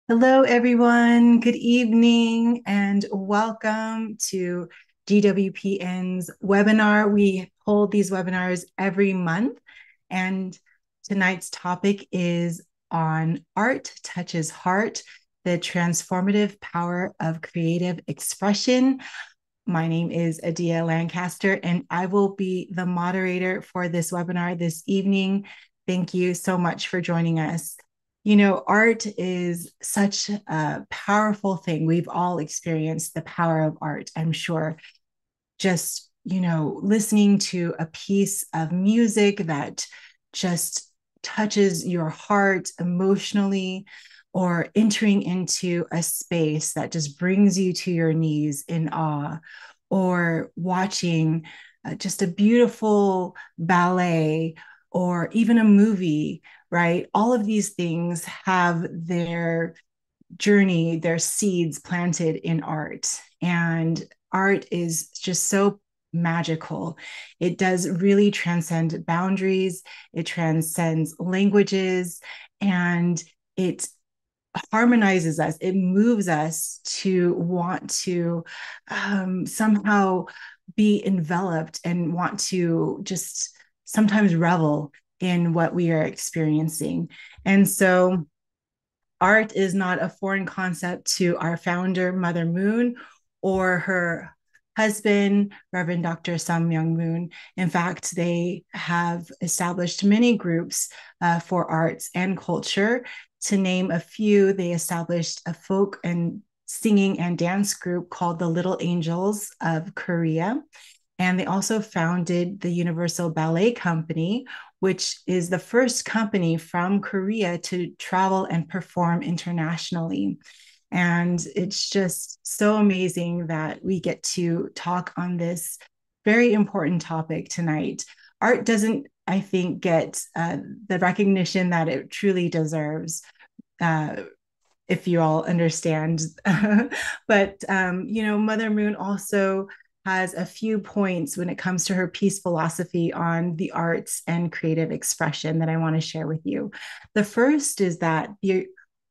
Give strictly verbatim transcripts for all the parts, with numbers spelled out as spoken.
Hello, everyone. Good evening and welcome to G W P N's webinar. We hold these webinars every month, and tonight's topic is on Art Touches Heart, the transformative power of creative expression. My name is Adia Lancaster, and I will be the moderator for this webinar this evening. Thank you so much for joining us. You know, art is such a powerful thing. We've all experienced the power of art, I'm sure. Just, you know, listening to a piece of music that just touches your heart emotionally, or entering into a space that just brings you to your knees in awe, or watching uh, just a beautiful ballet or even a movie, right? All of these things have their journey, their seeds planted in art. And art is just so magical. It does really transcend boundaries, it transcends languages, and it harmonizes us. It moves us to want to um, somehow be enveloped and want to just sometimes revel in what we are experiencing. And so, art is not a foreign concept to our founder, Mother Moon, or her husband, Reverend Doctor Sam Myung Moon. In fact, they have established many groups uh, for arts and culture. To name a few, they established a folk and singing and dance group called the Little Angels of Korea. And they also founded the Universal Ballet Company, which is the first company from Korea to travel and perform internationally. And it's just so amazing that we get to talk on this very important topic tonight. Art doesn't, I think, get uh, the recognition that it truly deserves. Uh, if you all understand. But, um, you know, Mother Moon also has a few points when it comes to her peace philosophy on the arts and creative expression that I want to share with you. The first is that the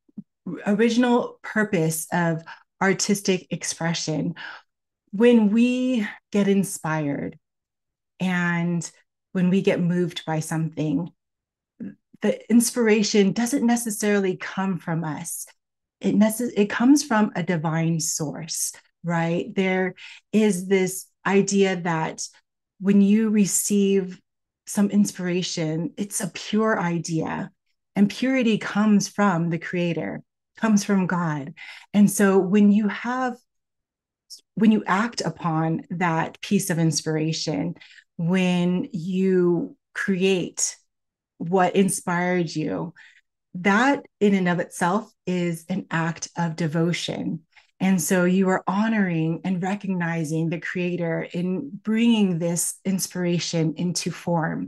original purpose of artistic expression, when we get inspired and when we get moved by something, the inspiration doesn't necessarily come from us. It, necess- it comes from a divine source, right? There is this idea that when you receive some inspiration, it's a pure idea. And purity comes from the creator, comes from God. And so when you have, when you act upon that piece of inspiration, when you create what inspired you, that in and of itself is an act of devotion. And so you are honoring and recognizing the creator in bringing this inspiration into form.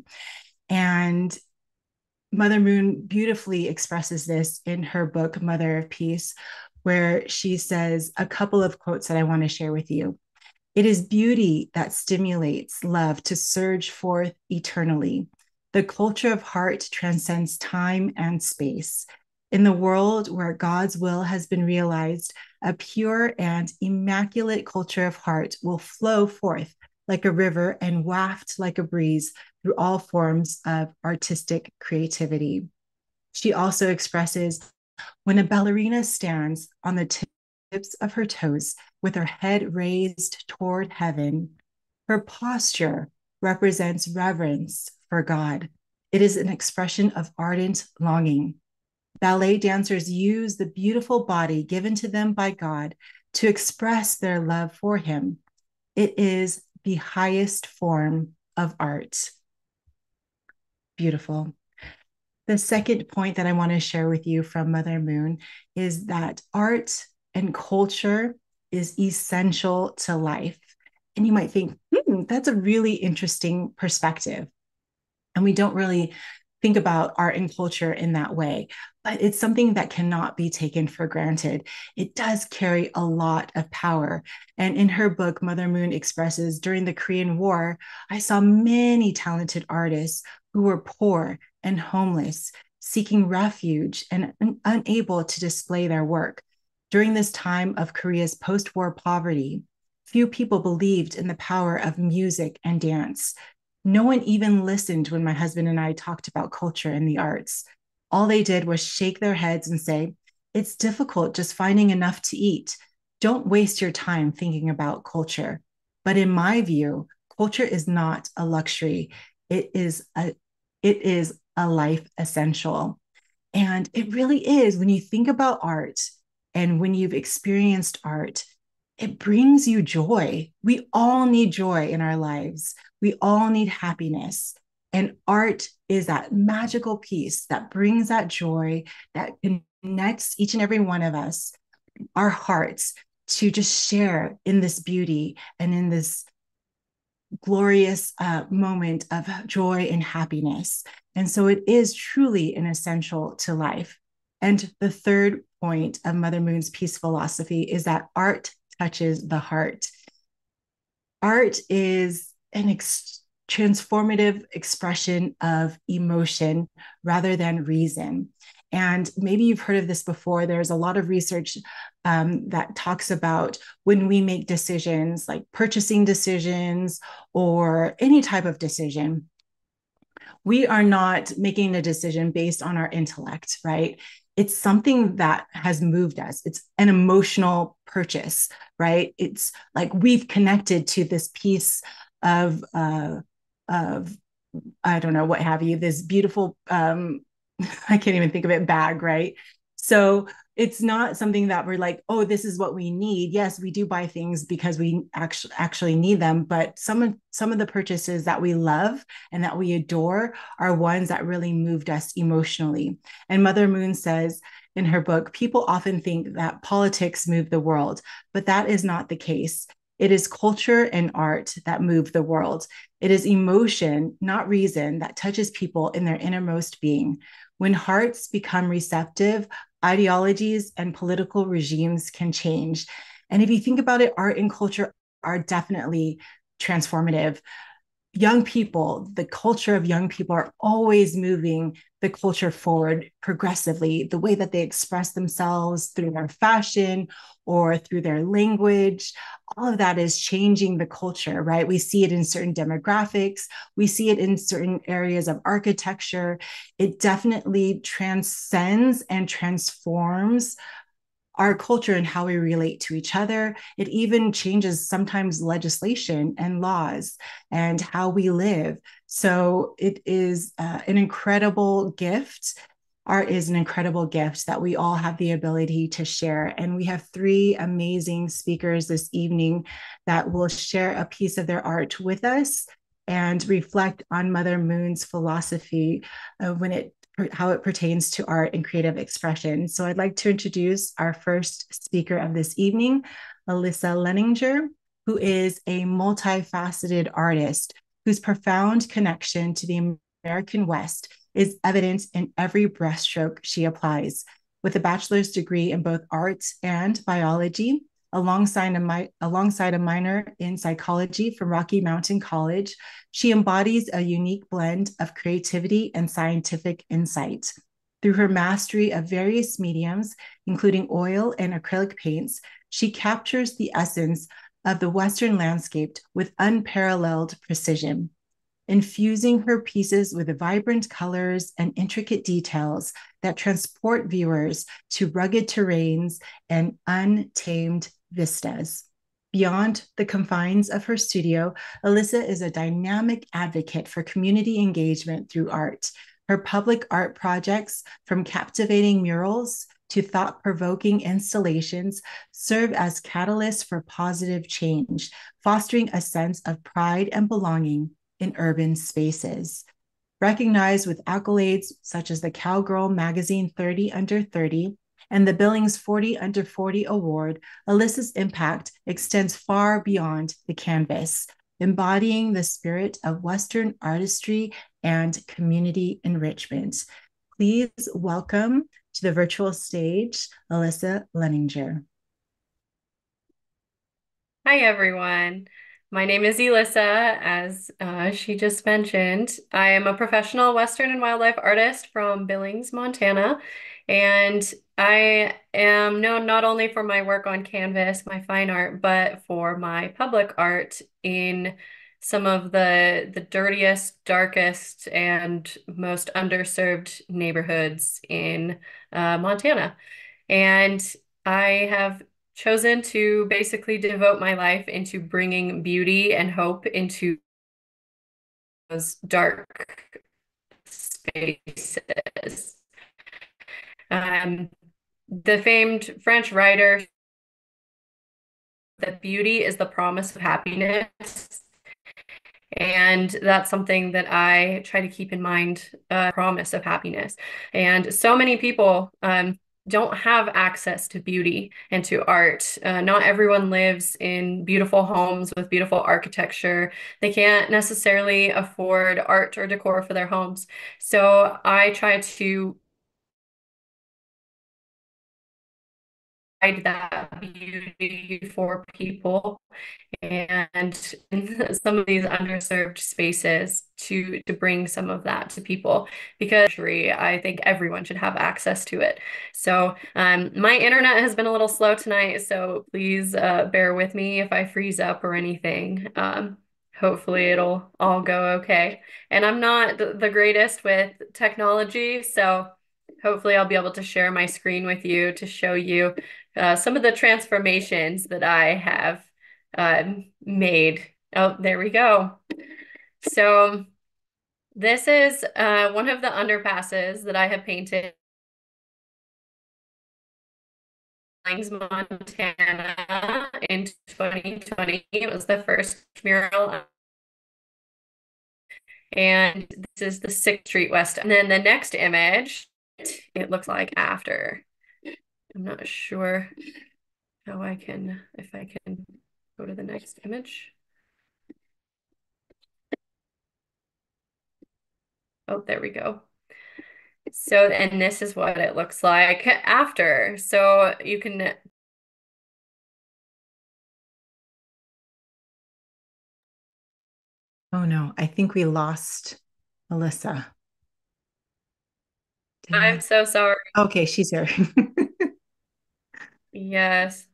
And Mother Moon beautifully expresses this in her book, Mother of Peace, where she says a couple of quotes that I want to share with you. It is beauty that stimulates love to surge forth eternally. The culture of heart transcends time and space. In the world where God's will has been realized, a pure and immaculate culture of heart will flow forth like a river and waft like a breeze through all forms of artistic creativity. She also expresses, when a ballerina stands on the tips of her toes with her head raised toward heaven, her posture represents reverence for God. It is an expression of ardent longing. Ballet dancers use the beautiful body given to them by God to express their love for Him. It is the highest form of art. Beautiful. The second point that I want to share with you from Mother Moon is that art and culture is essential to life. And you might think, hmm, that's a really interesting perspective. And we don't really think about art and culture in that way, but it's something that cannot be taken for granted. It does carry a lot of power. And in her book, Mother Moon expresses, during the Korean War, I saw many talented artists who were poor and homeless seeking refuge and un- unable to display their work. During this time of Korea's post war poverty, few people believed in the power of music and dance. No one even listened when my husband and I talked about culture and the arts. All they did was shake their heads and say, "It's difficult just finding enough to eat. Don't waste your time thinking about culture." But in my view, culture is not a luxury. It is a it is a life essential. And it really is when you think about art and when you've experienced art, it brings you joy. We all need joy in our lives. We all need happiness. And art is that magical piece that brings that joy, that connects each and every one of us, our hearts, to just share in this beauty and in this glorious uh, moment of joy and happiness. And so it is truly an essential to life. And the third point of Mother Moon's peace philosophy is that art touches the heart. Art is an ex- transformative expression of emotion rather than reason. And maybe you've heard of this before. There's a lot of research um, that talks about when we make decisions, like purchasing decisions or any type of decision, we are not making a decision based on our intellect, right? It's something that has moved us. It's an emotional purchase, right? It's like we've connected to this piece of, uh, of I don't know, what have you, this beautiful, um, I can't even think of it, bag, right? So it's not something that we're like, oh, this is what we need. Yes, we do buy things because we actually actually need them, but some of some of the purchases that we love and that we adore are ones that really moved us emotionally. And Mother Moon says in her book, people often think that politics move the world, but that is not the case. It is culture and art that move the world. It is emotion, not reason, that touches people in their innermost being. When hearts become receptive, ideologies and political regimes can change. And if you think about it, art and culture are definitely transformative. Young people, the culture of young people are always moving the culture forward progressively. The way that they express themselves through their fashion or through their language, all of that is changing the culture, right? We see it in certain demographics, we see it in certain areas of architecture. It definitely transcends and transforms our culture and how we relate to each other. It even changes sometimes legislation and laws and how we live. So it is uh, an incredible gift. Art is an incredible gift that we all have the ability to share. And we have three amazing speakers this evening that will share a piece of their art with us and reflect on Mother Moon's philosophy uh, when it how it pertains to art and creative expression. So I'd like to introduce our first speaker of this evening, Alyssa Leninger, who is a multifaceted artist whose profound connection to the American West is evident in every brushstroke she applies. With a bachelor's degree in both arts and biology, alongside a, mi- alongside a minor in psychology from Rocky Mountain College, she embodies a unique blend of creativity and scientific insight. Through her mastery of various mediums, including oil and acrylic paints, she captures the essence of the Western landscape with unparalleled precision, infusing her pieces with vibrant colors and intricate details that transport viewers to rugged terrains and untamed vistas. Beyond the confines of her studio, Alyssa is a dynamic advocate for community engagement through art. Her public art projects, from captivating murals to thought provoking installations, serve as catalysts for positive change, fostering a sense of pride and belonging in urban spaces. Recognized with accolades such as the Cowgirl Magazine thirty Under thirty and the Billings forty Under forty Award, Alyssa's impact extends far beyond the canvas, embodying the spirit of Western artistry and community enrichment. Please welcome to the virtual stage, Alyssa Leninger. Hi, everyone. My name is Elissa, as uh, she just mentioned. I am a professional Western and wildlife artist from Billings, Montana, and I am known not only for my work on canvas, my fine art, but for my public art in some of the the dirtiest, darkest, and most underserved neighborhoods in uh, Montana. And I have chosen to basically devote my life into bringing beauty and hope into those dark spaces. Um, the famed French writer that beauty is the promise of happiness. And that's something that I try to keep in mind, a promise of happiness. And so many people um, don't have access to beauty and to art. Uh, not everyone lives in beautiful homes with beautiful architecture. They can't necessarily afford art or decor for their homes. So I try to provide that beauty for people and in some of these underserved spaces to to bring some of that to people because I think everyone should have access to it. So um, my internet has been a little slow tonight, so please uh, bear with me if I freeze up or anything. Um, hopefully it'll all go okay. And I'm not th the greatest with technology, so hopefully I'll be able to share my screen with you to show you uh, some of the transformations that I have um, made. Oh, there we go. So this is uh, one of the underpasses that I have painted in Billings, Montana in twenty twenty. It was the first mural. And this is the sixth Street West. And then the next image, it looks like after. I'm not sure how I can, if I can go to the next image. Oh, there we go. So, and this is what it looks like after. So you can, Oh no, I think we lost Melissa. Did I'm I? so sorry. Okay, she's here. Yes.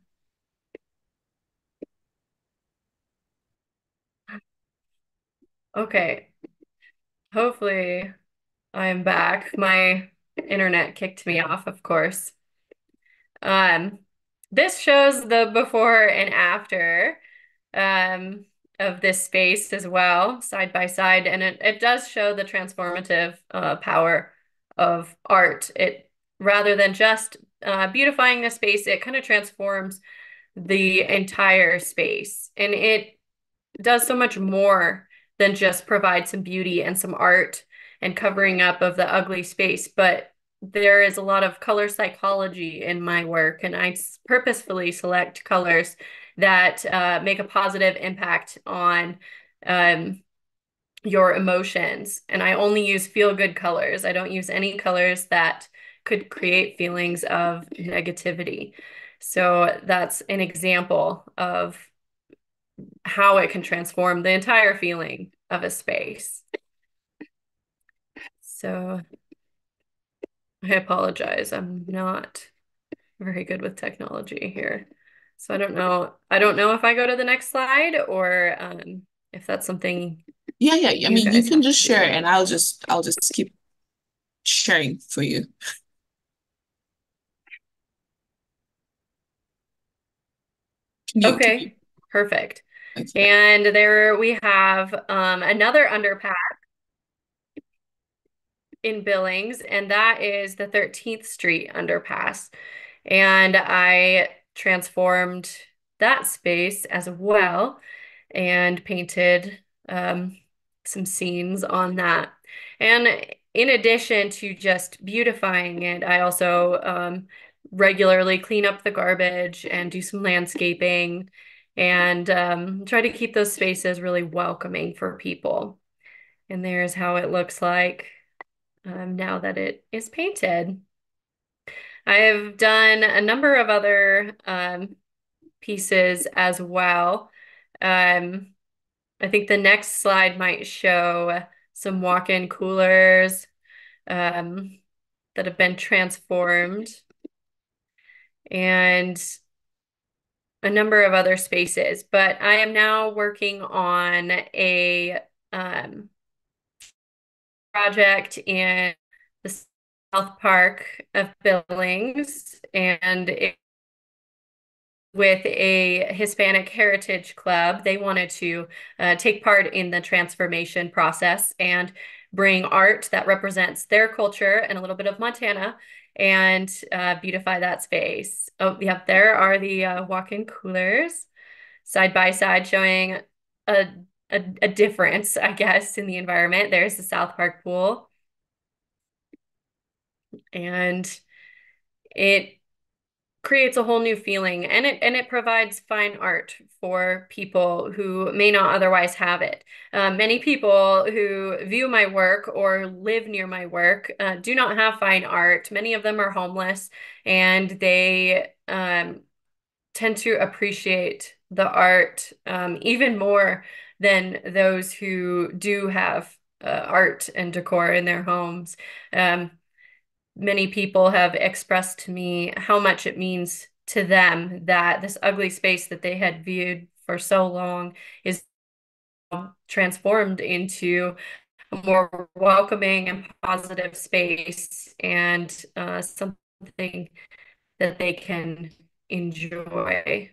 Okay. Hopefully I'm back. My internet kicked me off, of course. Um, this shows the before and after um, of this space as well, side by side, and it, it does show the transformative uh, power of art. It rather than just uh, beautifying the space, it kind of transforms the entire space, and it does so much more than just provide some beauty and some art and covering up of the ugly space. But there is a lot of color psychology in my work, and I purposefully select colors that uh, make a positive impact on um, your emotions. And I only use feel-good colors. I don't use any colors that could create feelings of negativity. So that's an example of how it can transform the entire feeling of a space. So I apologize. I'm not very good with technology here. So I don't know. I don't know if I go to the next slide or um, if that's something Yeah, yeah. I you mean, you guys can have just to share do. it and I'll just I'll just keep sharing for you. Can you can you Okay, perfect. okay. And there we have um, another underpass in Billings, and that is the thirteenth Street underpass. And I transformed that space as well and painted um, some scenes on that. And in addition to just beautifying it, I also um, regularly clean up the garbage and do some landscaping and um, try to keep those spaces really welcoming for people. And there's how it looks like um, now that it is painted. I have done a number of other um, pieces as well. Um, I think the next slide might show some walk-in coolers um, that have been transformed and a number of other spaces. But I am now working on a um, project in the South Park of Billings, and it, with a Hispanic Heritage Club, they wanted to uh, take part in the transformation process and bring art that represents their culture and a little bit of Montana and uh, beautify that space. Oh, yep, there are the uh, walk-in coolers side by side showing a, a, a difference, I guess, in the environment. There's the South Park pool. And it creates a whole new feeling, and it and it provides fine art for people who may not otherwise have it. Uh, many people who view my work or live near my work uh, do not have fine art. Many of them are homeless, and they um, tend to appreciate the art um, even more than those who do have uh, art and decor in their homes. Um, many people have expressed to me how much it means to them that this ugly space that they had viewed for so long is transformed into a more welcoming and positive space, and uh, something that they can enjoy.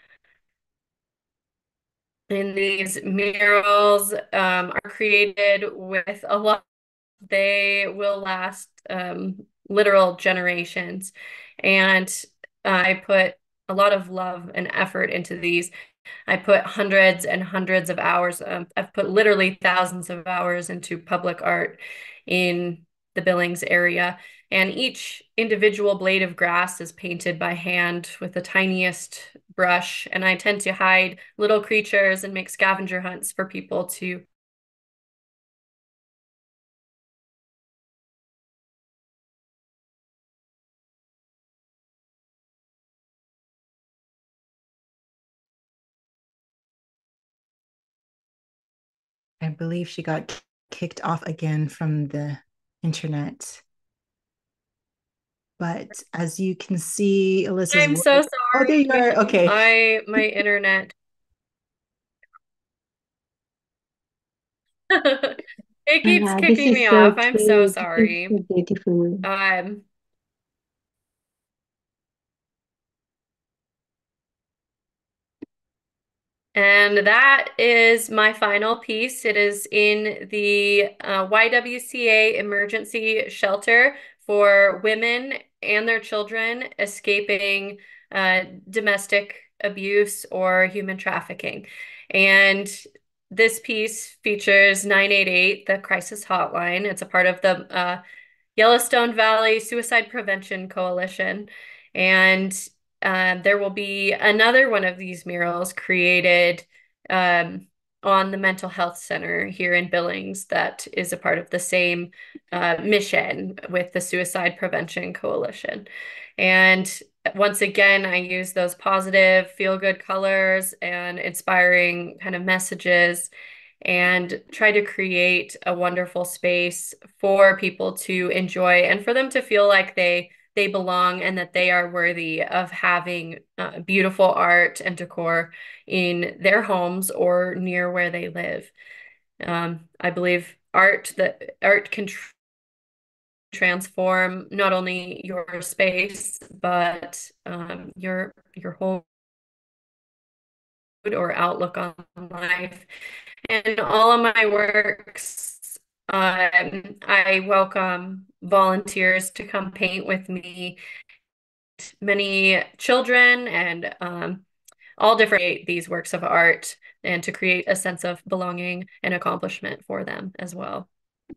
And these murals um, are created with a lot. They will last um, literal generations. And I put a lot of love and effort into these. I put hundreds and hundreds of hours. Um, I've put literally thousands of hours into public art in the Billings area. And each individual blade of grass is painted by hand with the tiniest brush. And I tend to hide little creatures and make scavenger hunts for people to I believe she got kicked off again from the internet. But as you can see, Alyssa's I'm work. so Oh, there you are. sorry. Okay. I my internet. It keeps Yeah, this kicking is me so off. I'm so cute. This is sorry. so beautiful. Um, and that is my final piece. It is in the uh, Y W C A emergency shelter for women and their children escaping uh, domestic abuse or human trafficking. And this piece features nine eight eight, the crisis hotline. It's a part of the uh, Yellowstone Valley Suicide Prevention Coalition. And um, there will be another one of these murals created um, on the Mental Health Center here in Billings that is a part of the same uh, mission with the Suicide Prevention Coalition. And once again, I use those positive, feel-good colors and inspiring kind of messages and try to create a wonderful space for people to enjoy and for them to feel like they they belong and that they are worthy of having uh, beautiful art and decor in their homes or near where they live. Um, I believe art that art can tr transform not only your space but um, your your whole mood or outlook on life. And all of my works, um, I welcome volunteers to come paint with me. Many children and um, all different these works of art and to create a sense of belonging and accomplishment for them as well.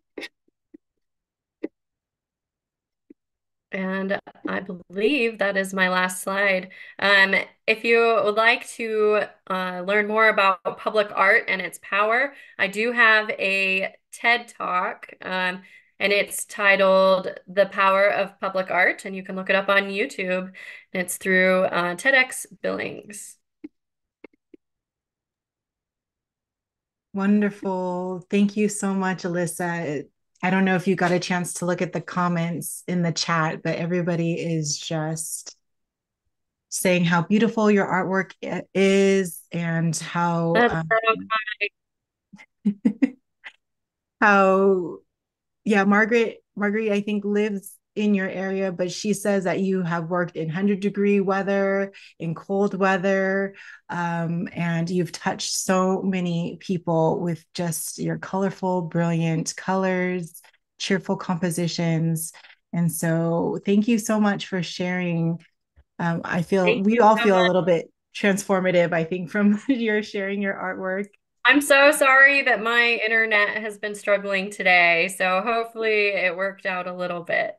And I believe that is my last slide. Um, if you would like to uh, learn more about public art and its power, I do have a TED Talk, um, and it's titled The Power of Public Art, and you can look it up on YouTube. And it's through uh, TEDx Billings. Wonderful. Thank you so much, Alyssa. I don't know if you got a chance to look at the comments in the chat, but everybody is just saying how beautiful your artwork is and how That's um, so how yeah, Margaret, Marguerite, I think lives in your area, but she says that you have worked in one hundred degree weather, in cold weather, um, and you've touched so many people with just your colorful, brilliant colors, cheerful compositions. And so thank you so much for sharing. Um, I feel Thank we you all so feel a much. little bit transformative, I think, from your sharing your artwork. I'm so sorry that my internet has been struggling today, so hopefully it worked out a little bit.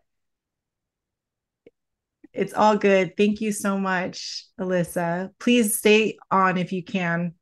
It's all good. Thank you so much, Alyssa. Please stay on if you can.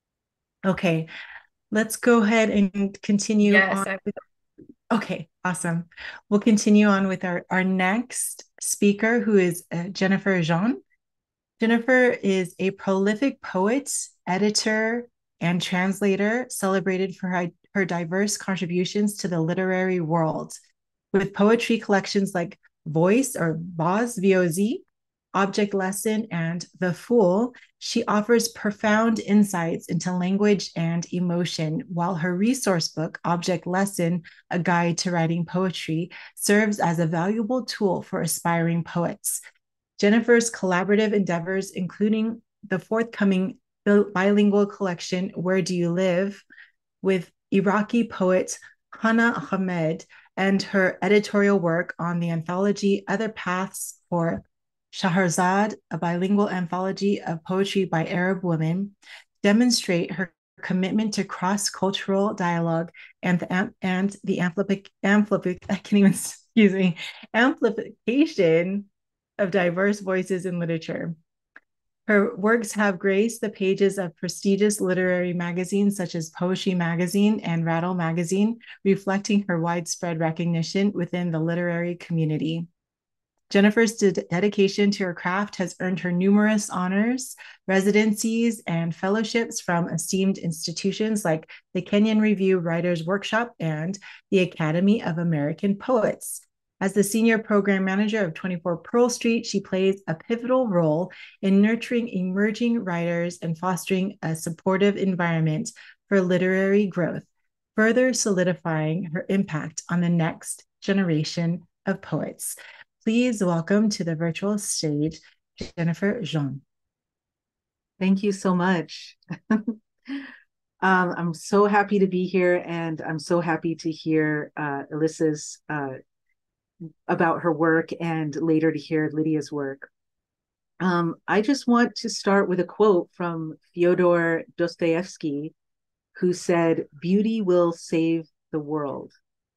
Okay, let's go ahead and continue on Yes, I with, okay, awesome. We'll continue on with our, our next speaker, who is uh, Jennifer Jean. Jennifer is a prolific poet, editor, and translator celebrated for her, her diverse contributions to the literary world. With poetry collections like Voice or Voz, V O Z, Object Lesson, and The Fool, she offers profound insights into language and emotion, while her resource book, Object Lesson, A Guide to Writing Poetry, serves as a valuable tool for aspiring poets. Jennifer's collaborative endeavors, including the forthcoming bilingual collection, Where Do You Live, with Iraqi poet Hana Ahmed, and her editorial work on the anthology Other Paths for Shahrazad, a bilingual anthology of poetry by Arab women, demonstrate her commitment to cross-cultural dialogue and the, and the amplific, amplific, I can't even, excuse me, amplification of diverse voices in literature. Her works have graced the pages of prestigious literary magazines such as Poetry Magazine and Rattle Magazine, reflecting her widespread recognition within the literary community. Jennifer's de- dedication to her craft has earned her numerous honors, residencies, and fellowships from esteemed institutions like the Kenyon Review Writers Workshop and the Academy of American Poets. As the senior program manager of twenty-four Pearl Street, she plays a pivotal role in nurturing emerging writers and fostering a supportive environment for literary growth, further solidifying her impact on the next generation of poets. Please welcome to the virtual stage, Jennifer Jean. Thank you so much. um, I'm so happy to be here, and I'm so happy to hear uh, Alyssa's uh, about her work, and later to hear Lydia's work. Um, I just want to start with a quote from Fyodor Dostoevsky, who said, "Beauty will save the world."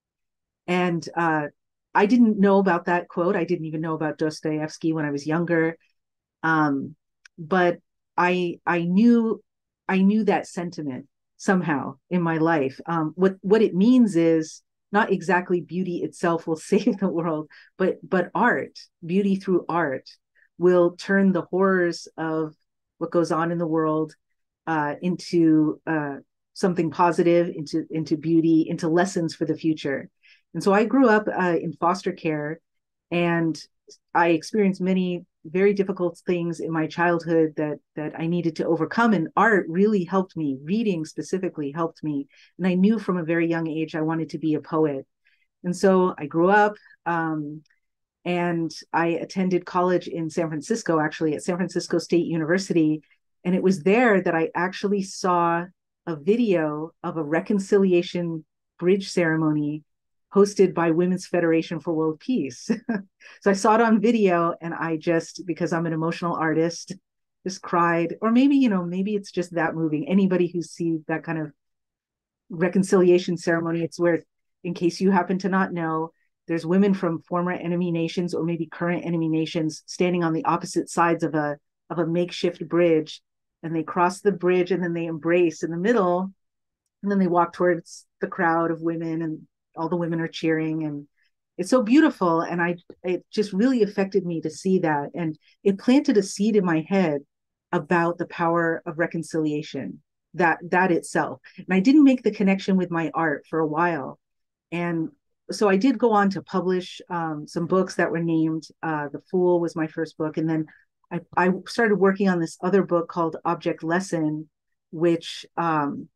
And uh, I didn't know about that quote. I didn't even know about Dostoevsky when I was younger. Um, but I I knew I knew that sentiment somehow in my life. Um, what what it means is not exactly beauty itself will save the world, but but art, beauty through art, will turn the horrors of what goes on in the world uh, into uh, something positive, into into beauty, into lessons for the future. And so I grew up uh, in foster care, and I experienced many very difficult things in my childhood that that I needed to overcome, and art really helped me. Reading specifically helped me, and I knew from a very young age I wanted to be a poet. And so I grew up, um, and I attended college in San Francisco, actually at San Francisco State University, and it was there that I actually saw a video of a reconciliation bridge ceremony hosted by Women's Federation for World Peace. So I saw it on video, and I just, because I'm an emotional artist, just cried. Or maybe, you know, maybe it's just that moving. Anybody who sees that kind of reconciliation ceremony, it's where, in case you happen to not know, there's women from former enemy nations or maybe current enemy nations standing on the opposite sides of a of a makeshift bridge, and they cross the bridge and then they embrace in the middle, and then they walk towards the crowd of women, and all the women are cheering, and it's so beautiful. And I it just really affected me to see that, and it planted a seed in my head about the power of reconciliation, that that itself. And I didn't make the connection with my art for a while. And so I did go on to publish um, some books that were named. Uh, The Fool was my first book. And then I, I started working on this other book called Object Lesson, which um,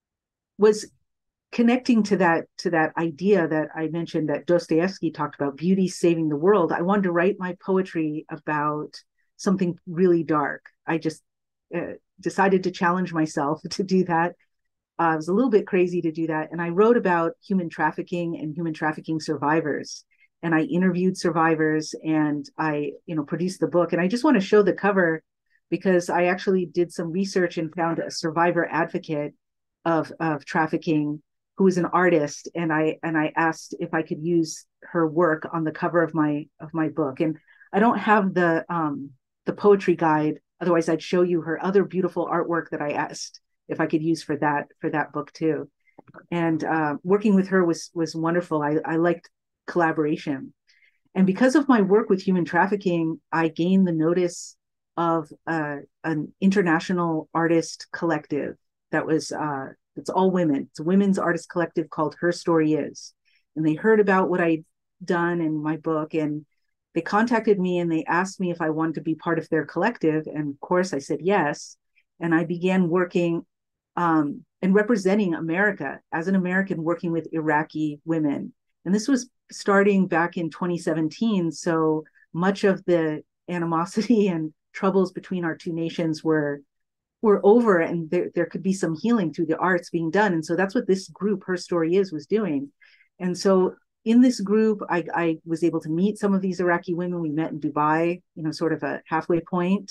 was connecting to that to that idea that I mentioned that Dostoevsky talked about, beauty saving the world. I wanted to write my poetry about something really dark. I just uh, decided to challenge myself to do that. Uh, it was a little bit crazy to do that. And I wrote about human trafficking and human trafficking survivors. And I interviewed survivors and I, you know, produced the book. And I just want to show the cover because I actually did some research and found a survivor advocate of, of trafficking who was an artist. And I and I asked if I could use her work on the cover of my of my book. And I don't have the um, the poetry guide. Otherwise, I'd show you her other beautiful artwork that I asked if I could use for that for that book too. And uh, working with her was was wonderful. I, I liked collaboration. And because of my work with human trafficking, I gained the notice of uh, an international artist collective that was, uh, it's all women. It's a women's artist collective called Her Story Is. And they heard about what I'd done in my book and they contacted me and they asked me if I wanted to be part of their collective. And of course I said yes. And I began working um, and representing America as an American working with Iraqi women. And this was starting back in twenty seventeen. So much of the animosity and troubles between our two nations were were over, and there, there could be some healing through the arts being done. And so that's what this group, Her Story Is, was doing. And so in this group, I, I was able to meet some of these Iraqi women. We met in Dubai, you know, sort of a halfway point.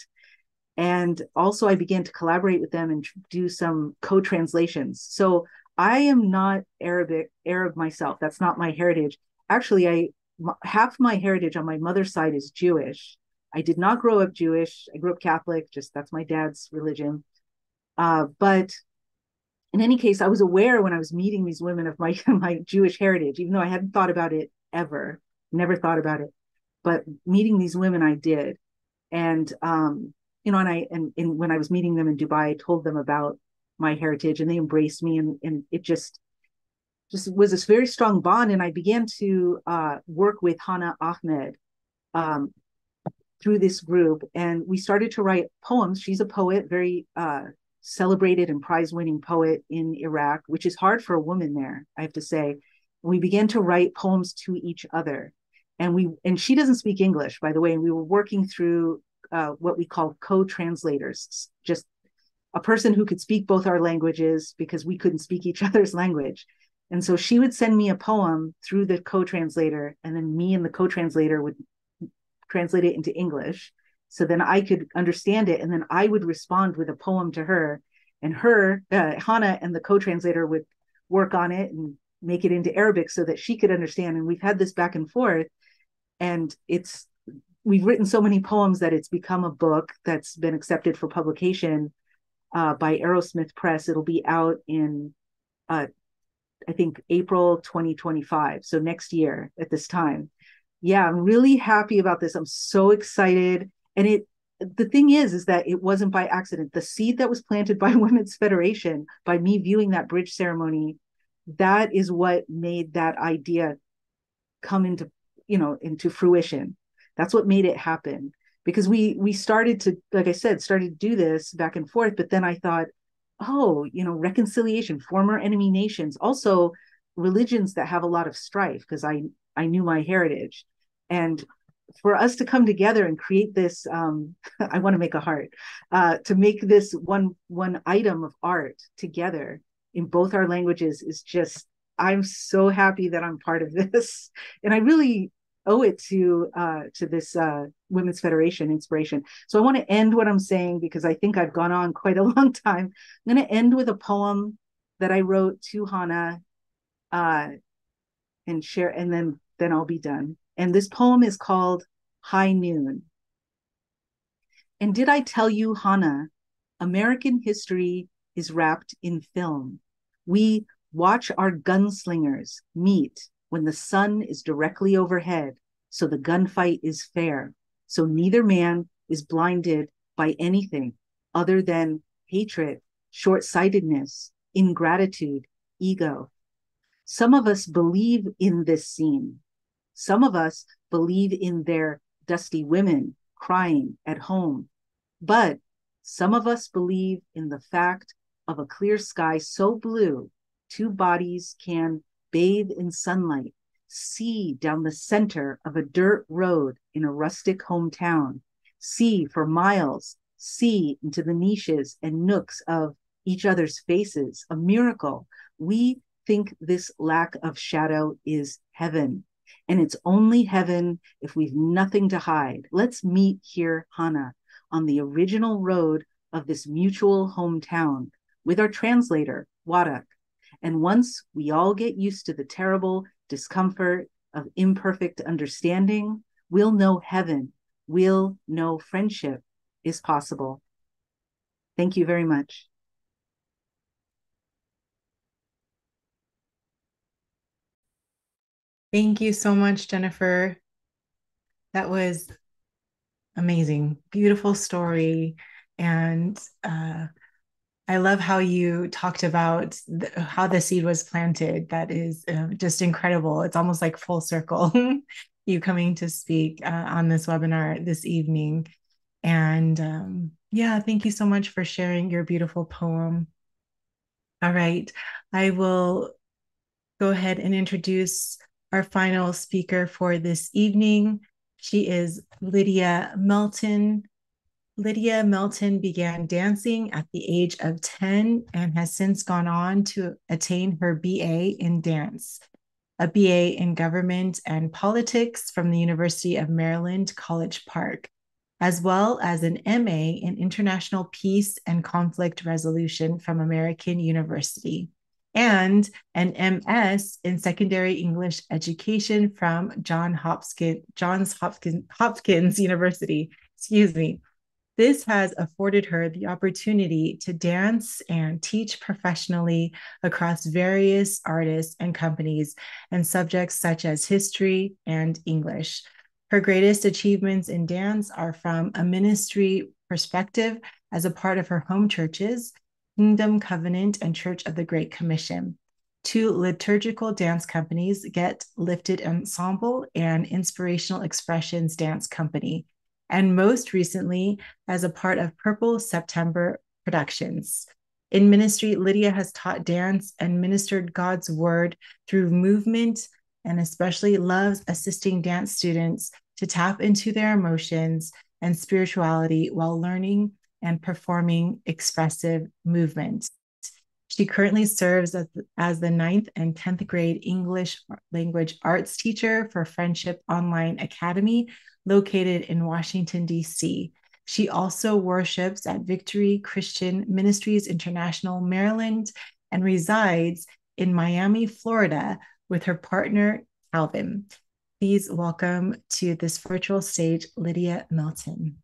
And also I began to collaborate with them and do some co-translations. So I am not Arabic, Arab myself. That's not my heritage. Actually, I half my heritage on my mother's side is Jewish. I did not grow up Jewish. I grew up Catholic, just that's my dad's religion. Uh, but in any case, I was aware when I was meeting these women of my, my Jewish heritage, even though I hadn't thought about it ever, never thought about it. But meeting these women, I did. And, um, you know, and I, and, and when I was meeting them in Dubai, I told them about my heritage and they embraced me. And, and it just, just was this very strong bond. And I began to uh, work with Hana Ahmed um, through this group. And we started to write poems. She's a poet, very uh, celebrated and prize-winning poet in Iraq, which is hard for a woman there, I have to say. We began to write poems to each other. And we and she doesn't speak English, by the way. And we were working through uh, what we call co-translators, just a person who could speak both our languages because we couldn't speak each other's language. And so she would send me a poem through the co-translator, and then me and the co-translator would translate it into English. So then I could understand it. And then I would respond with a poem to her, and her, uh, Hana and the co-translator would work on it and make it into Arabic so that she could understand. And we've had this back and forth. And it's, we've written so many poems that it's become a book that's been accepted for publication uh, by Aerosmith Press. It'll be out in, uh, I think, April twenty twenty-five. So next year at this time. Yeah, I'm really happy about this. I'm so excited. And it, the thing is, is that it wasn't by accident. The seed that was planted by Women's Federation, by me viewing that bridge ceremony, that is what made that idea come into, you know, into fruition. That's what made it happen. Because we we started to, like I said, started to do this back and forth. But then I thought, oh, you know, reconciliation, former enemy nations, also religions that have a lot of strife, because I I knew my heritage. And for us to come together and create this, um, I want to make a heart, uh, to make this one one item of art together in both our languages is just, I'm so happy that I'm part of this. And I really owe it to uh, to this uh, Women's Federation inspiration. So I want to end what I'm saying because I think I've gone on quite a long time. I'm going to end with a poem that I wrote to Hana uh, and share, and then then I'll be done. And this poem is called High Noon. And did I tell you, Hana, American history is wrapped in film. We watch our gunslingers meet when the sun is directly overhead, so the gunfight is fair. So neither man is blinded by anything other than hatred, short-sightedness, ingratitude, ego. Some of us believe in this scene. Some of us believe in their dusty women crying at home. But some of us believe in the fact of a clear sky so blue, two bodies can bathe in sunlight, see down the center of a dirt road in a rustic hometown, see for miles, see into the niches and nooks of each other's faces, a miracle. We think this lack of shadow is heaven. And it's only heaven if we've nothing to hide. Let's meet here, Hannah, on the original road of this mutual hometown with our translator, Wadak. And once we all get used to the terrible discomfort of imperfect understanding, we'll know heaven. We'll know friendship is possible. Thank you very much. Thank you so much, Jennifer. That was amazing. Beautiful story. And uh, I love how you talked about the, how the seed was planted. That is uh, just incredible. It's almost like full circle, you coming to speak uh, on this webinar this evening. And um, yeah, thank you so much for sharing your beautiful poem. All right, I will go ahead and introduce our final speaker for this evening. She is Lydia Melton. Lydia Melton began dancing at the age of ten and has since gone on to attain her B A in dance, a B A in government and politics from the University of Maryland, College Park, as well as an M A in international peace and conflict resolution from American University, and an M S in secondary English education from John Hopkins, Johns Hopkins, Hopkins University. Excuse me. This has afforded her the opportunity to dance and teach professionally across various artists and companies and subjects such as history and English. Her greatest achievements in dance are from a ministry perspective as a part of her home churches, Kingdom Covenant and Church of the Great Commission, two liturgical dance companies, Get Lifted Ensemble and Inspirational Expressions Dance Company, and most recently as a part of Purple September Productions. In ministry, Lydia has taught dance and ministered God's word through movement, and especially loves assisting dance students to tap into their emotions and spirituality while learning and performing expressive movement. She currently serves as, as the ninth and tenth grade English language arts teacher for Friendship Online Academy, located in Washington, D C. She also worships at Victory Christian Ministries International, Maryland, and resides in Miami, Florida, with her partner, Calvin. Please welcome to this virtual stage, Lydia Melton.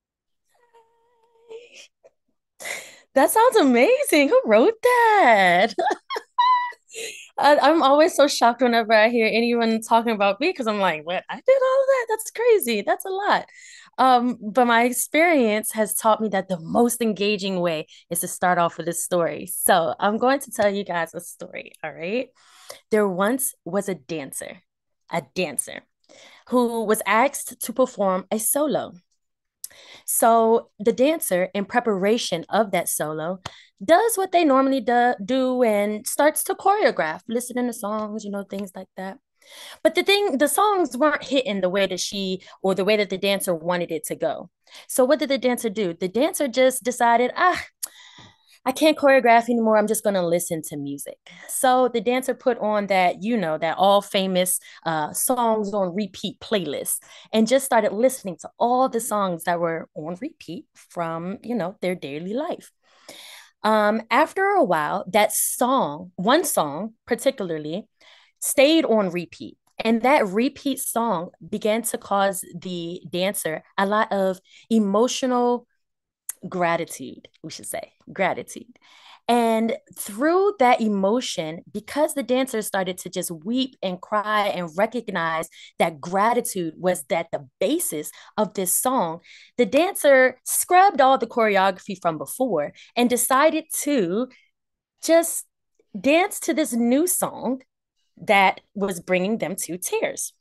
That sounds amazing. Who wrote that? I, I'm always so shocked whenever I hear anyone talking about me because I'm like, what? I did all of that? That's crazy. That's a lot. Um, but my experience has taught me that the most engaging way is to start off with a story. So I'm going to tell you guys a story. All right. There once was a dancer, a dancer who was asked to perform a solo. So the dancer, in preparation of that solo, does what they normally do, do and starts to choreograph, listening to songs, you know, things like that. But the thing, the songs weren't hitting the way that she or the way that the dancer wanted it to go. So what did the dancer do? The dancer just decided, ah, I can't choreograph anymore. I'm just going to listen to music. So the dancer put on that, you know, that all famous uh, songs on repeat playlist and just started listening to all the songs that were on repeat from, you know, their daily life. Um, after a while, that song, one song particularly, stayed on repeat. And that repeat song began to cause the dancer a lot of emotional gratitude, we should say, gratitude. And through that emotion, because the dancers started to just weep and cry and recognize that gratitude was that the basis of this song, the dancer scrubbed all the choreography from before and decided to just dance to this new song that was bringing them to tears.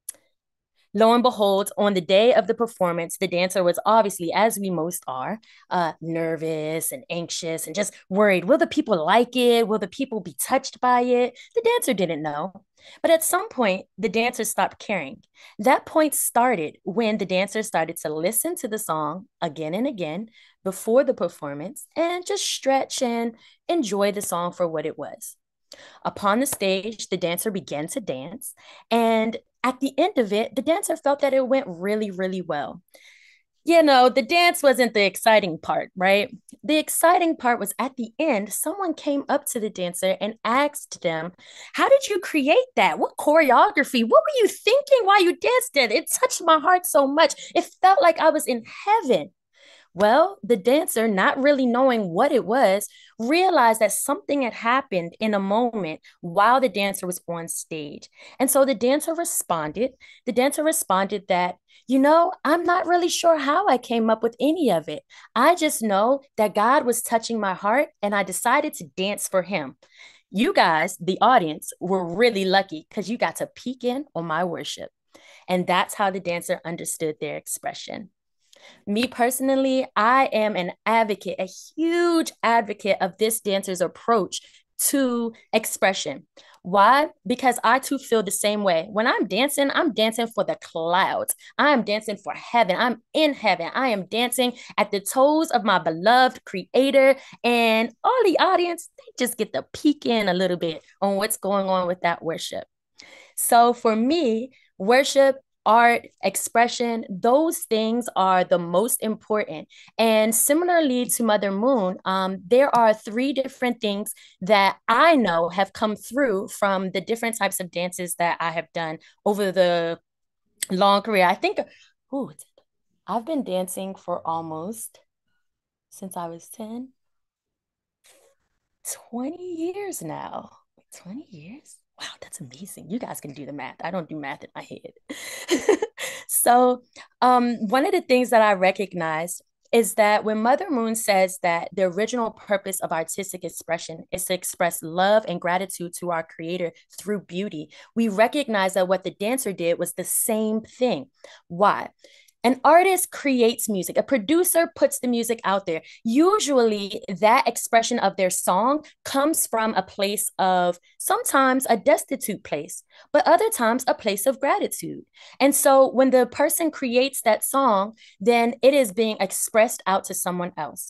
Lo and behold, on the day of the performance, the dancer was obviously, as we most are, uh, nervous and anxious and just worried. Will the people like it? Will the people be touched by it? The dancer didn't know. But at some point, the dancer stopped caring. That point started when the dancer started to listen to the song again and again before the performance and just stretch and enjoy the song for what it was. Upon the stage, the dancer began to dance. And at the end of it, the dancer felt that it went really, really well. You know, the dance wasn't the exciting part, right? The exciting part was at the end, someone came up to the dancer and asked them, how did you create that? What choreography? What were you thinking while you danced it? It touched my heart so much. It felt like I was in heaven. Well, the dancer, not really knowing what it was, realized that something had happened in a moment while the dancer was on stage. And so the dancer responded. The dancer responded that, you know, I'm not really sure how I came up with any of it. I just know that God was touching my heart and I decided to dance for him. You guys, the audience, were really lucky because you got to peek in on my worship. And that's how the dancer understood their expression. Me personally, I am an advocate, a huge advocate of this dancer's approach to expression. Why? Because I too feel the same way. When I'm dancing, I'm dancing for the clouds. I'm dancing for heaven. I'm in heaven. I am dancing at the toes of my beloved creator. And all the audience, they just get to peek in a little bit on what's going on with that worship. So for me, worship, art, expression, those things are the most important. And similarly to Mother Moon, um, there are three different things that I know have come through from the different types of dances that I have done over the long career. I think, ooh, I've been dancing for almost, since I was ten, twenty years now. twenty years? Wow, that's amazing. You guys can do the math. I don't do math in my head. So um, one of the things that I recognize is that when Mother Moon says that the original purpose of artistic expression is to express love and gratitude to our creator through beauty, we recognize that what the dancer did was the same thing. Why? An artist creates music. A producer puts the music out there. Usually that expression of their song comes from a place of sometimes a destitute place, but other times a place of gratitude. And so when the person creates that song, then it is being expressed out to someone else.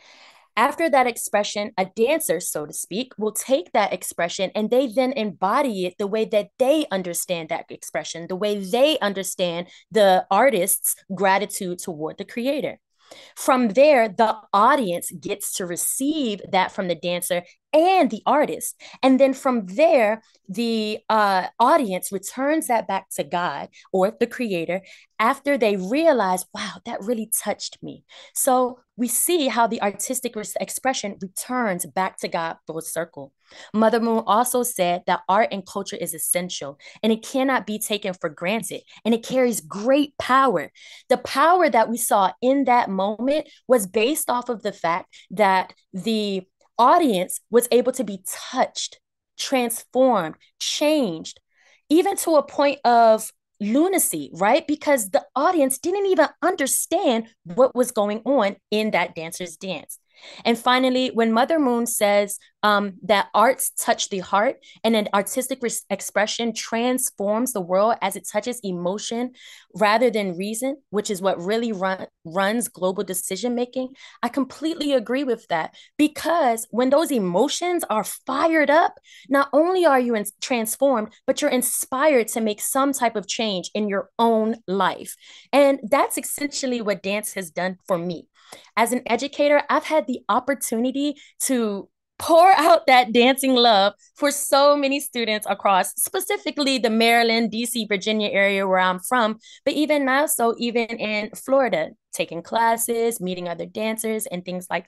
After that expression, a dancer, so to speak, will take that expression and they then embody it the way that they understand that expression, the way they understand the artist's gratitude toward the creator. From there, the audience gets to receive that from the dancer and the artist. And then from there, the uh, audience returns that back to God or the creator after they realize, wow, that really touched me. So we see how the artistic expression returns back to God full circle. Mother Moon also said that art and culture is essential and it cannot be taken for granted and it carries great power. The power that we saw in that moment was based off of the fact that the audience was able to be touched, transformed, changed, even to a point of lunacy, right? Because the audience didn't even understand what was going on in that dancer's dance. And finally, when Mother Moon says um, that arts touch the heart and an artistic re- expression transforms the world as it touches emotion rather than reason, which is what really run, runs global decision making, I completely agree with that. Because when those emotions are fired up, not only are you in- transformed, but you're inspired to make some type of change in your own life. And that's essentially what dance has done for me. As an educator, I've had the opportunity to pour out that dancing love for so many students across specifically the Maryland, D C, Virginia area where I'm from, but even now, so even in Florida, taking classes, meeting other dancers and things like that.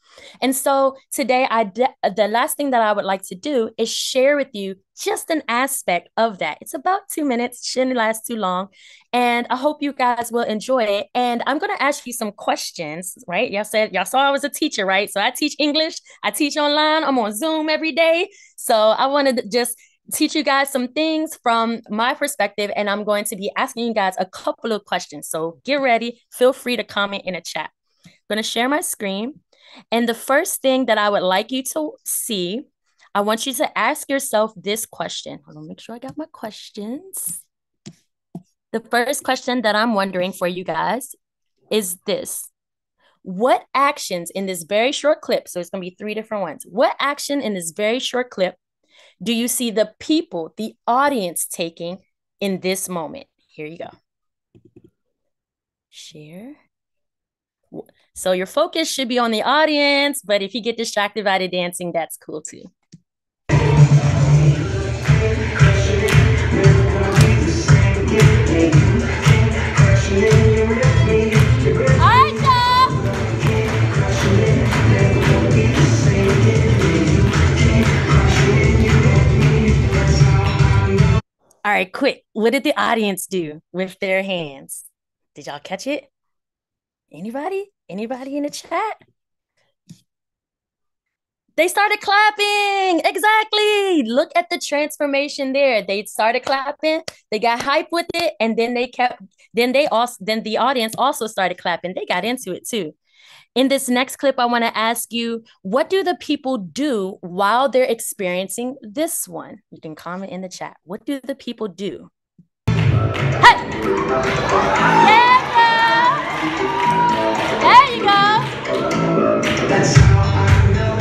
And so today, I the last thing that I would like to do is share with you just an aspect of that. It's about two minutes, shouldn't last too long. And I hope you guys will enjoy it. And I'm going to ask you some questions, right? Y'all said, y'all saw I was a teacher, right? So I teach English, I teach online, I'm on Zoom every day. So I wanted to just teach you guys some things from my perspective, and I'm going to be asking you guys a couple of questions. So get ready. Feel free to comment in a chat. I'm going to share my screen. And the first thing that I would like you to see, I want you to ask yourself this question. Hold on, make sure I got my questions. The first question that I'm wondering for you guys is this. What actions in this very short clip, so it's going to be three different ones. What action in this very short clip do you see the people, the audience taking in this moment? Here you go. Share. So your focus should be on the audience, but if you get distracted by the dancing, that's cool too. All right, quick. What did the audience do with their hands? Did y'all catch it? Anybody? Anybody in the chat? They started clapping. Exactly. Look at the transformation there. They started clapping. They got hype with it. And then they kept, then they also, then the audience also started clapping. They got into it too. In this next clip, I want to ask you, what do the people do while they're experiencing this one? You can comment in the chat. What do the people do? Hey! Yeah, girl! There you go! That's how I know.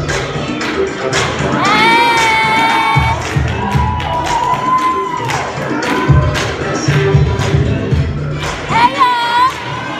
Hey! Hey, y'all!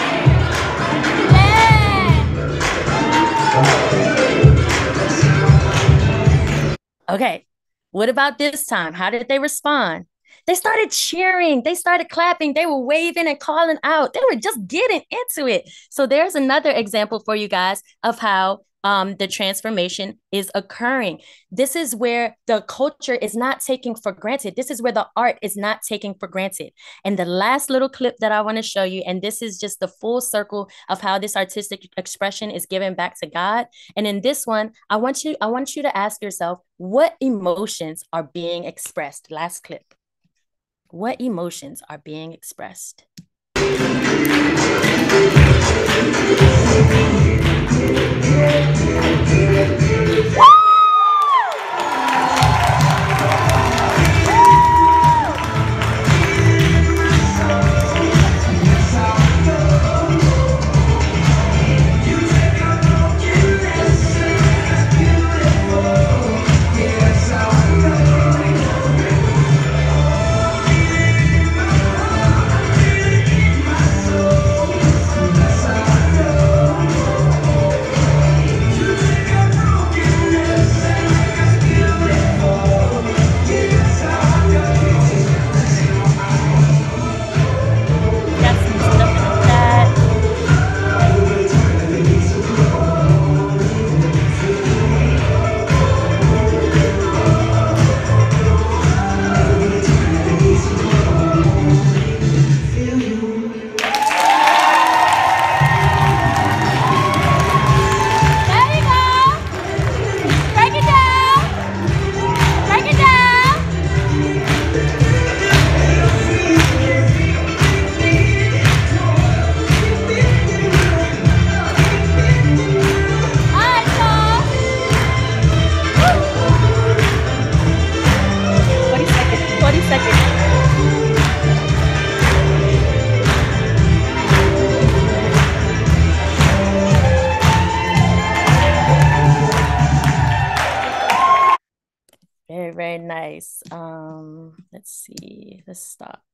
Okay, what about this time? How did they respond? They started cheering. They started clapping. They were waving and calling out. They were just getting into it. So there's another example for you guys of how um, the transformation is occurring. This is where the culture is not taken for granted. This is where the art is not taken for granted. And the last little clip that I want to show you, and this is just the full circle of how this artistic expression is given back to God. And in this one, I want you, I want you to ask yourself, what emotions are being expressed? Last clip. What emotions are being expressed? Very nice. Um, let's see. Let's stop.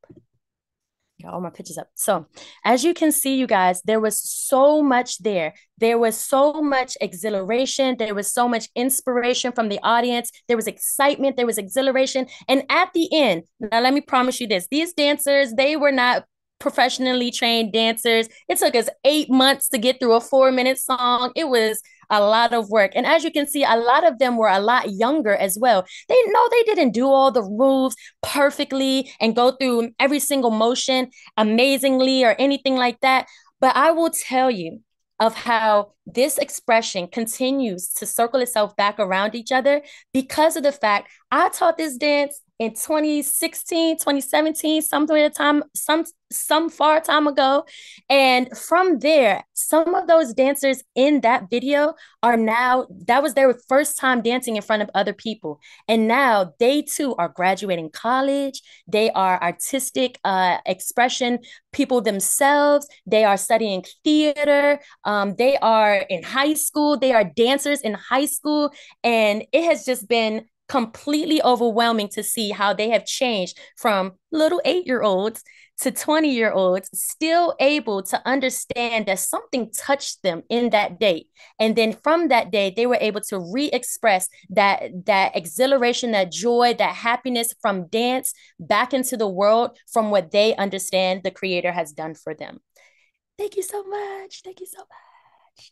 Got all my pictures up. So as you can see, you guys, there was so much there. There was so much exhilaration. There was so much inspiration from the audience. There was excitement. There was exhilaration. And at the end, now let me promise you this, these dancers, they were not professionally trained dancers. It took us eight months to get through a four minute song. It was a lot of work. And as you can see, a lot of them were a lot younger as well. They know they didn't do all the moves perfectly and go through every single motion amazingly or anything like that. But I will tell you of how this expression continues to circle itself back around each other because of the fact I taught this dance in twenty sixteen, twenty seventeen, somewhere time, some some far time ago. And from there, some of those dancers in that video are now, that was their first time dancing in front of other people. And now they too are graduating college. They are artistic uh, expression people themselves. They are studying theater. Um, they are in high school. They are dancers in high school. And it has just been completely overwhelming to see how they have changed from little eight year olds to twenty year olds, still able to understand that something touched them in that day. And then from that day, they were able to re-express that, that exhilaration, that joy, that happiness from dance back into the world from what they understand the creator has done for them. Thank you so much. Thank you so much.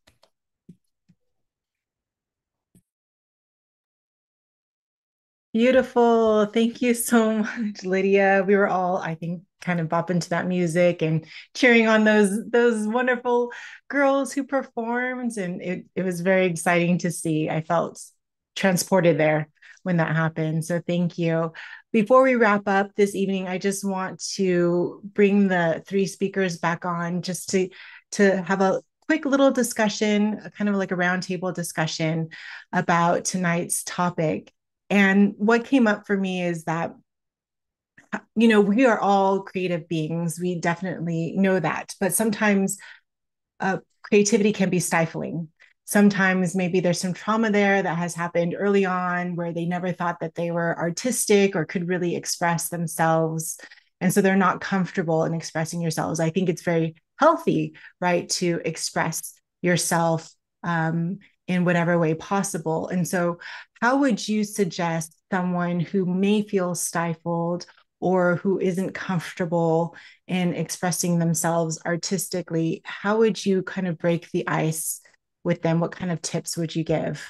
Beautiful. Thank you so much, Lydia. We were all, I think, kind of bopping to that music and cheering on those those wonderful girls who performed. And it, it was very exciting to see. I felt transported there when that happened. So thank you. Before we wrap up this evening, I just want to bring the three speakers back on just to, to have a quick little discussion, kind of like a roundtable discussion about tonight's topic. And what came up for me is that, you know, we are all creative beings. We definitely know that. But sometimes uh, creativity can be stifling. Sometimes maybe there's some trauma there that has happened early on where they never thought that they were artistic or could really express themselves. And so they're not comfortable in expressing yourselves. I think it's very healthy, right, to express yourself um, in whatever way possible. And so, how would you suggest someone who may feel stifled or who isn't comfortable in expressing themselves artistically, how would you kind of break the ice with them? What kind of tips would you give?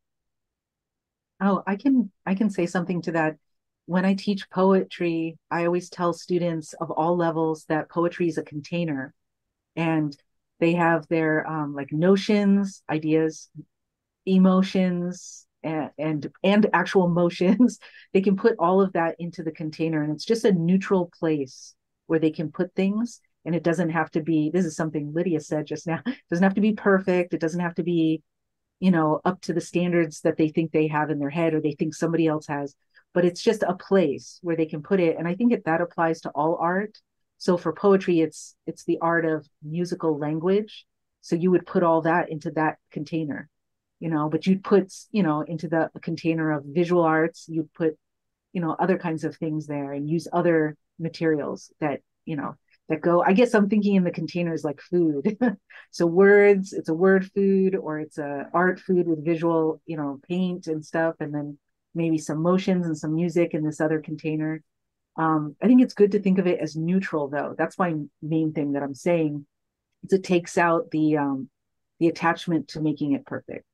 Oh, I can I can say something to that. When I teach poetry, I always tell students of all levels that poetry is a container, and they have their um, like notions, ideas, emotions, and, and and actual motions. They can put all of that into the container, and it's just a neutral place where they can put things. And it doesn't have to be, this is something Lydia said just now, it doesn't have to be perfect. It doesn't have to be, you know, up to the standards that they think they have in their head or they think somebody else has, but it's just a place where they can put it. And I think that that applies to all art. So for poetry, it's it's the art of musical language. So you would put all that into that container, you know, but you'd put, you know, into the container of visual arts, you put, you know, other kinds of things there and use other materials that, you know, that go, I guess I'm thinking in the containers like food. So words, it's a word food, or it's a art food with visual, you know, paint and stuff, and then maybe some motions and some music in this other container. Um, I think it's good to think of it as neutral, though. That's my main thing that I'm saying. Is it takes out the um, the attachment to making it perfect.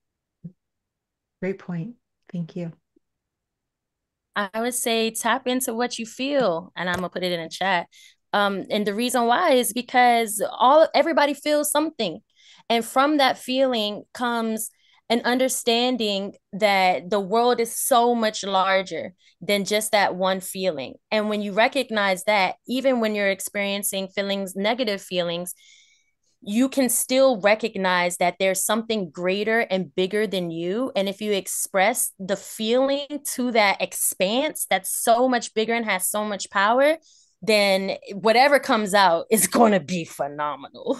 Great point. Thank you. I would say tap into what you feel, and I'm gonna put it in a chat. Um, and the reason why is because all everybody feels something, and from that feeling comes an understanding that the world is so much larger than just that one feeling. And when you recognize that, even when you're experiencing feelings, negative feelings, you can still recognize that there's something greater and bigger than you. And if you express the feeling to that expanse that's so much bigger and has so much power, then whatever comes out is going to be phenomenal.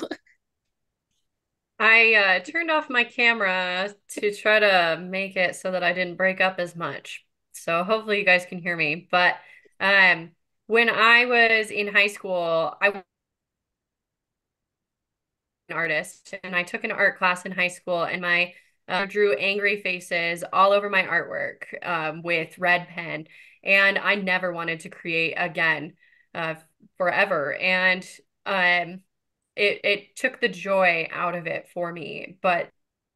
I uh, turned off my camera to try to make it so that I didn't break up as much. So hopefully you guys can hear me. But um, when I was in high school, I was an artist and I took an art class in high school and my uh, drew angry faces all over my artwork um, with red pen. And I never wanted to create again uh, forever. And um, it it took the joy out of it for me. But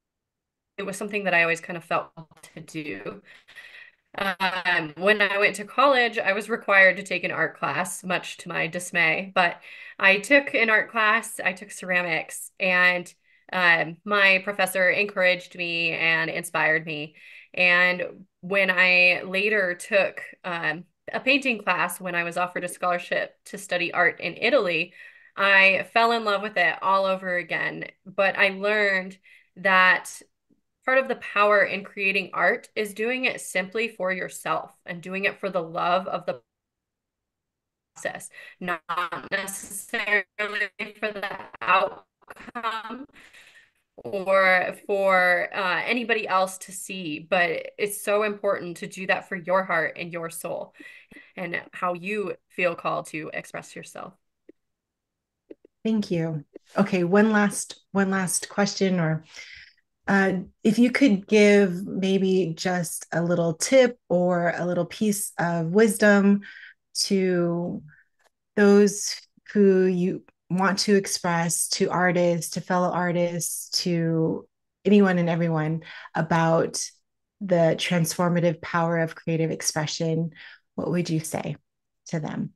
it was something that I always kind of felt to do. Um, when I went to college, I was required to take an art class, much to my dismay. But I took an art class, I took ceramics, and um, my professor encouraged me and inspired me. And when I later took um, a painting class, when I was offered a scholarship to study art in Italy, I fell in love with it all over again. But I learned that part of the power in creating art is doing it simply for yourself and doing it for the love of the process, not necessarily for the outcome or for uh, anybody else to see. But it's so important to do that for your heart and your soul and how you feel called to express yourself. Thank you. Okay, one last one last question, or uh, if you could give maybe just a little tip or a little piece of wisdom to those who you want to express, to artists, to fellow artists, to anyone and everyone about the transformative power of creative expression, what would you say to them?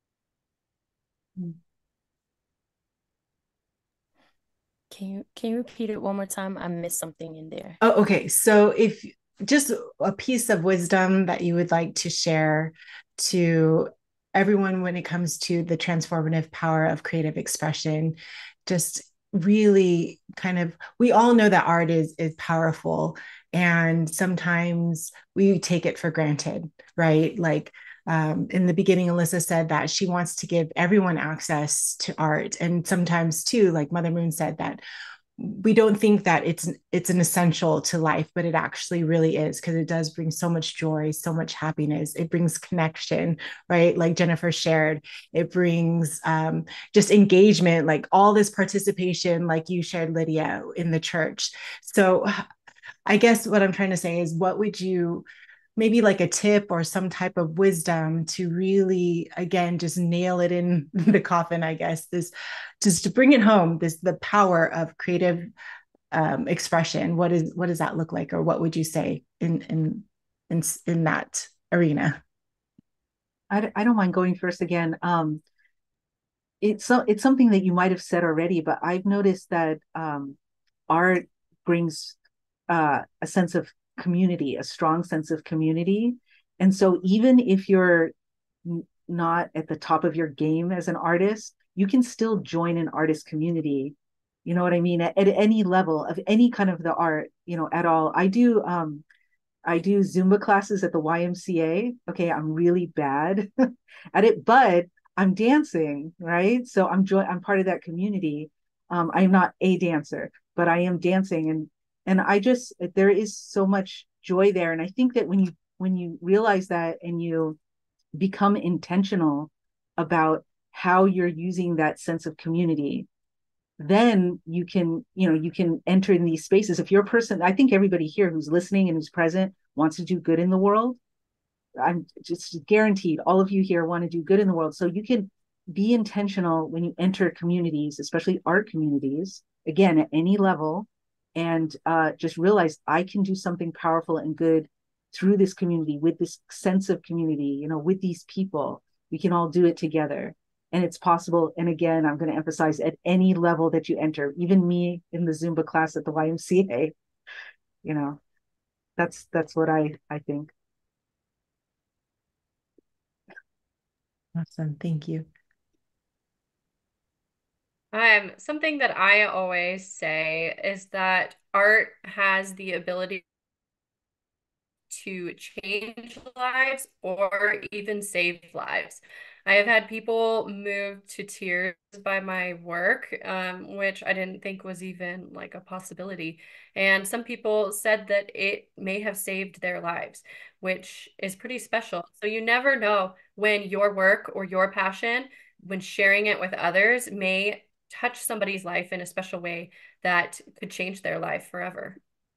Can you can you repeat it one more time? I missed something in there. Oh, okay. So if just a piece of wisdom that you would like to share to everyone when it comes to the transformative power of creative expression, just really kind of, we all know that art is is powerful, and sometimes we take it for granted, right? Like um, in the beginning, Alyssa said that she wants to give everyone access to art. And sometimes too, like Mother Moon said, that we don't think that it's it's an essential to life, but it actually really is, because it does bring so much joy, so much happiness. It brings connection, right? Like Jennifer shared, it brings um, just engagement, like all this participation, like you shared, Lydia, in the church. So I guess what I'm trying to say is, what would you, maybe like a tip or some type of wisdom to really, again, just nail it in the coffin, I guess, this, just to bring it home, this, the power of creative um, expression. What is, what does that look like? Or what would you say in, in, in, in that arena? I, I don't mind going first again. Um, it's so it's something that you might have said already, but I've noticed that um, art brings uh, a sense of community, a strong sense of community. And so even if you're n- not at the top of your game as an artist, you can still join an artist community. You know what I mean? At, at any level of any kind of the art, you know, at all. I do um I do Zumba classes at the Y M C A. Okay, I'm really bad at it, but I'm dancing, right? So I'm joy I'm part of that community. Um, I'm not a dancer, but I am dancing, and and I just, there is so much joy there. And I think that when you when you realize that and you become intentional about how you're using that sense of community, then you can, you know, you can enter in these spaces. If you're a person, I think everybody here who's listening and who's present wants to do good in the world. I'm just guaranteed all of you here want to do good in the world. So you can be intentional when you enter communities, especially art communities, again, at any level, and uh, just realize I can do something powerful and good through this community, with this sense of community, you know, with these people. We can all do it together. And it's possible. And again, I'm going to emphasize, at any level that you enter, even me in the Zumba class at the Y M C A, you know, that's that's what I I think. Awesome. Thank you. Um, something that I always say is that art has the ability to change lives or even save lives. I have had people moved to tears by my work, um, which I didn't think was even like a possibility. And some people said that it may have saved their lives, which is pretty special. So you never know when your work or your passion, when sharing it with others, may touch somebody's life in a special way that could change their life forever.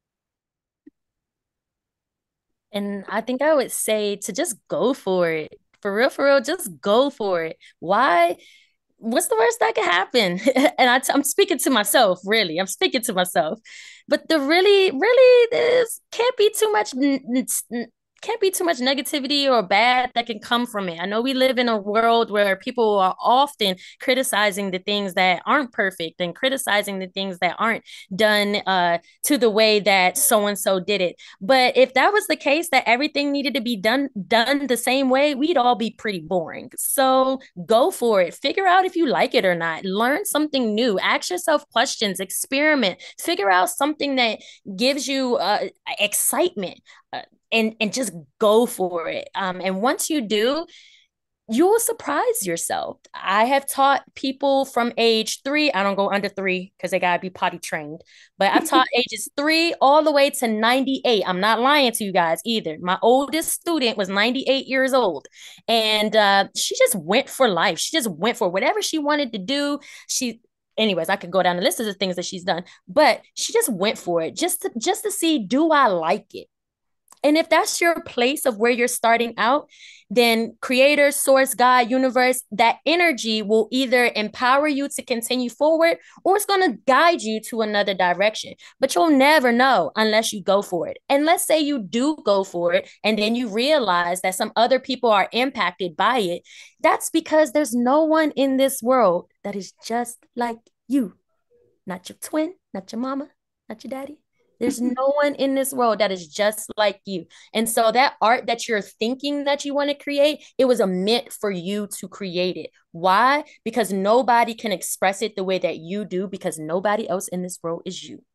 And I think I would say to just go for it. For real, for real, just go for it. Why? what's the worst that could happen? And I t- I'm speaking to myself, really. I'm speaking to myself. But the really, really, this can't be too much. Can't be too much negativity or bad that can come from it. I know we live in a world where people are often criticizing the things that aren't perfect and criticizing the things that aren't done uh, to the way that so and so did it. But if that was the case, that everything needed to be done done the same way, we'd all be pretty boring. So go for it. Figure out if you like it or not. Learn something new. Ask yourself questions. Experiment. Figure out something that gives you uh, excitement. Uh, and and just go for it. Um, and once you do, you will surprise yourself. I have taught people from age three. I don't go under three because they gotta be potty trained. But I've taught ages three all the way to ninety-eight. I'm not lying to you guys either. My oldest student was ninety-eight years old, and uh, she just went for life. She just went for whatever she wanted to do. She anyways, I could go down the list of the things that she's done, but she just went for it just to just to see, do I like it? And if that's your place of where you're starting out, then creator, source, God, universe, that energy will either empower you to continue forward or it's going to guide you to another direction. But you'll never know unless you go for it. And let's say you do go for it and then you realize that some other people are impacted by it. That's because there's no one in this world that is just like you. Not your twin, not your mama, not your daddy. There's no one in this world that is just like you. And so that art that you're thinking that you want to create, it was a meant for you to create it. Why? Because nobody can express it the way that you do, because nobody else in this world is you.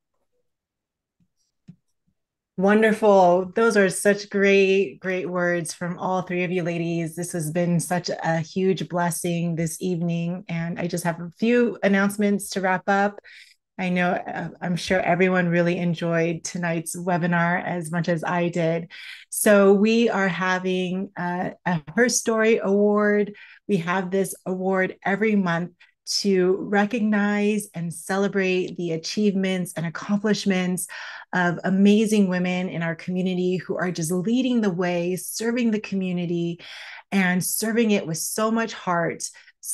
Wonderful. Those are such great, great words from all three of you ladies. This has been such a huge blessing this evening. And I just have a few announcements to wrap up. I know, uh, I'm sure everyone really enjoyed tonight's webinar as much as I did. So we are having a, a Her Story Award. We have this award every month to recognize and celebrate the achievements and accomplishments of amazing women in our community who are just leading the way, serving the community, and serving it with so much heart,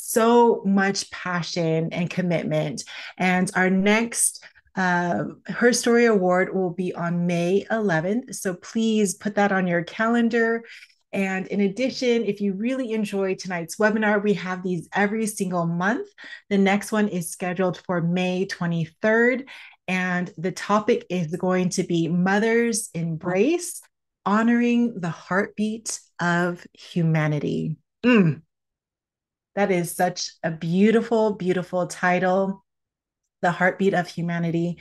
so much passion and commitment. And our next uh, Her Story Award will be on May eleventh. So please put that on your calendar. And in addition, if you really enjoyed tonight's webinar, we have these every single month. The next one is scheduled for May twenty-third. And the topic is going to be Mother's Embrace, honoring the heartbeat of humanity. Mm. That is such a beautiful, beautiful title. The heartbeat of humanity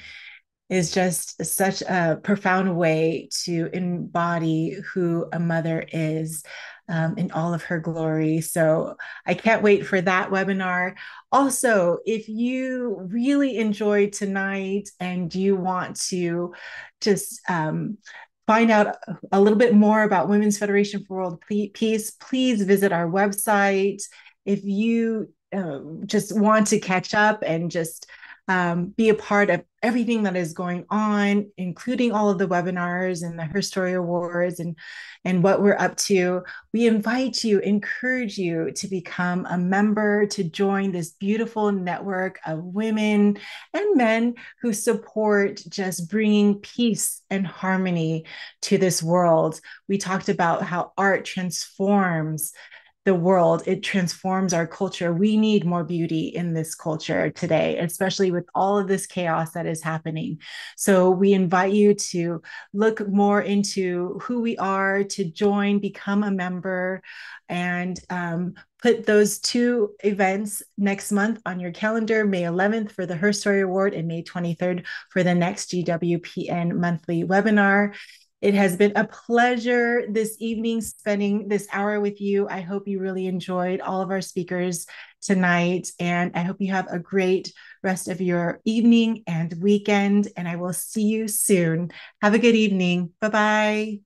is just such a profound way to embody who a mother is um, in all of her glory. So I can't wait for that webinar. Also, if you really enjoyed tonight and you want to just um, find out a little bit more about Women's Federation for World Peace, please visit our website. If you um, just want to catch up and just um, be a part of everything that is going on, including all of the webinars and the Her Story Awards and, and what we're up to, we invite you, encourage you to become a member, to join this beautiful network of women and men who support just bringing peace and harmony to this world. We talked about how art transforms the world. It transforms our culture. We need more beauty in this culture today, especially with all of this chaos that is happening. So we invite you to look more into who we are, to join, become a member, and um, put those two events next month on your calendar, May eleventh for the Her Story Award and May twenty-third for the next G W P N monthly webinar. It has been a pleasure this evening spending this hour with you. I hope you really enjoyed all of our speakers tonight, and I hope you have a great rest of your evening and weekend, and I will see you soon. Have a good evening. Bye-bye.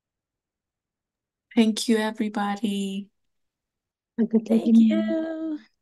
Thank you, everybody. Thank you.